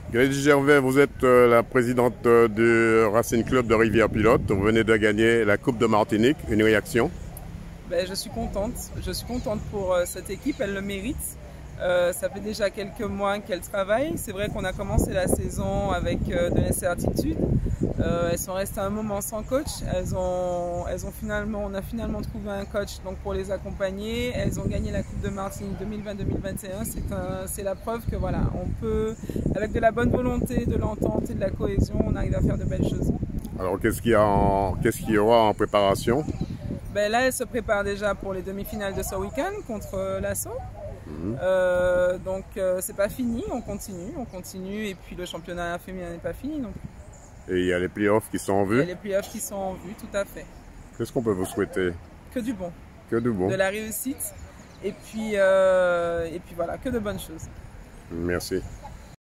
Grédy Gervais, vous êtes la présidente du Racing Club de Rivière-Pilote. Vous venez de gagner la Coupe de Martinique. Une réaction? Ben, je suis contente. Je suis contente pour cette équipe, elle le mérite. Ça fait déjà quelques mois qu'elle travaille. C'est vrai qu'on a commencé la saison avec de l'incertitude. Elles sont restées un moment sans coach. On a finalement trouvé un coach donc, pour les accompagner. Elles ont gagné la Coupe de Martinique 2020-2021. C'est la preuve que voilà, on peut, avec de la bonne volonté, de l'entente et de la cohésion, on arrive à faire de belles choses. Alors, qu'est-ce qu'il y aura en préparation? Ben là, elle se prépare déjà pour les demi-finales de ce week-end contre l'Asso. C'est pas fini, on continue et puis le championnat féminin n'est pas fini non plus. Et il y a les playoffs qui sont en Il y vue. a les playoffs qui sont en vue, tout à fait. Qu'est-ce qu'on peut vous souhaiter? Que du bon, Que du bon. de la réussite et puis voilà, que de bonnes choses. Merci.